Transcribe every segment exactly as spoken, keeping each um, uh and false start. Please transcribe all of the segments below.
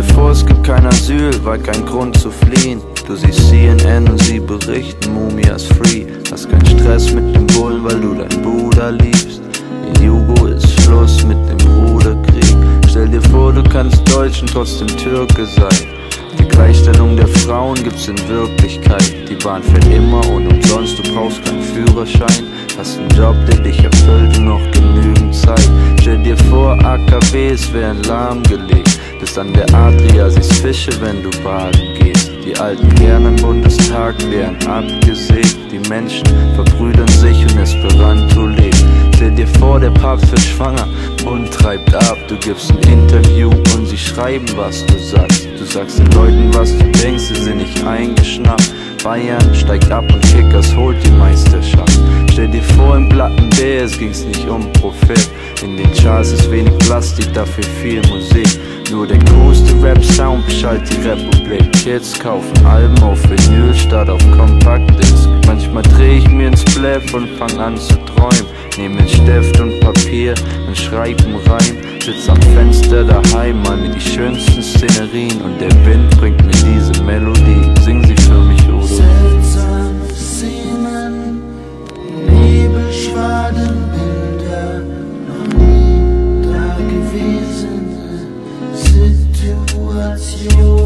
dir vor, es gibt kein Asyl, war kein Grund zu fliehen. Du siehst C N N und sie berichten, Mumia ist free. Hast keinen Stress mit dem Bullen, weil du deinen Bruder liebst. In Jugo ist Schluss mit dem Bruderkrieg. Stell dir vor, du kannst Deutsch und trotzdem Türke sein. Die Gleichstellung der Frauen gibt's in Wirklichkeit. Die Bahn fährt immer und umsonst, du brauchst keinen Führerschein. Hast einen Job, der dich erfüllt und noch genügend Zeit. Stell dir vor, A K Ws wären lahmgelegt. Bis an der Adria siehst Fische, wenn du baden gehst. Die alten Herren im Bundestag wären abgesägt. Die Menschen verbrüdern sich und Esperanto lebt. Stell dir vor, der Papst wird schwanger und treibt ab. Du gibst ein Interview und sie schreiben, was du sagst. Du sagst den Leuten, was du denkst, sie sind nicht eingeschnappt. Bayern steigt ab und Kickers holt die Meisterschaft. Stell dir vor, im glatten B S ging's nicht um Profit. In den Charts ist wenig Plastik, dafür viel Musik. Nur der coolste Rap-Sound beschallt die Republik. Kids kaufen Alben auf Vinyl statt auf Kompaktdisc. Manchmal dreh ich mir ins Bläff und fang an zu träumen. Nehm den Stift und Papier und schreib einen Reim. Sitz am Fenster daheim, mal mir die schönsten Szenerien. Und der Wind bringt mir diese Melodie. Sing sie für mich, Udo. Seltsame Szenen, Nebelschwaden, Bilder, noch nie da gewesen, Situationen.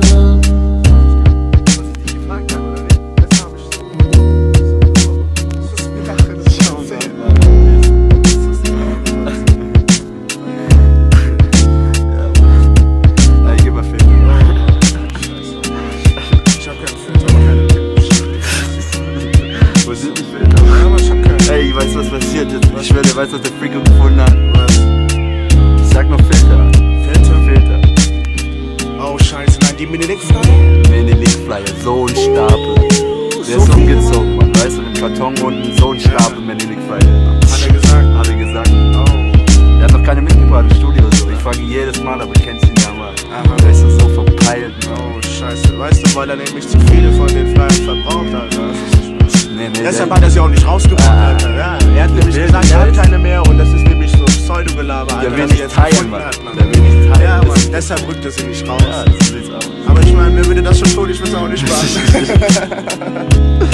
Ey, ich weiß, was passiert ist. Ich schwöre, der weiß, was der Freak gefunden hat. Was? Ich sag noch Filter. Filter? Filter. Oh, scheiße, nein, die Menelik-Flyer? Menelik-Flyer, so ein Stapel. Der ist umgezogen, man. Weißt du, im Karton unten so ein Stapel Menelik-Flyer. Hat er gesagt? Hat er gesagt. Oh. Er hat noch keine mitgebracht im Studio oder so. Ich frage ihn jedes Mal, aber ich kenn's ihn ja mal. Aha. Der ist so verpeilt. Oh, scheiße. Weißt du, weil er nämlich zu viele von den Flyern verbraucht hat, ne? Nee, nee, Deshalb hat er sie auch nicht rausgebracht, ah, Alter. Ja, er hat nämlich gesagt, er hat keine mehr und das ist nämlich so Pseudogelaber, Alter. Der will nicht teilen, Mann. Hat, Mann. Der will nicht teilen. Ja, Mann, deshalb rückt er sie nicht raus. Ja, so sieht's aus. Aber ich meine, wer würde das schon tun? Ich würde es auch nicht machen.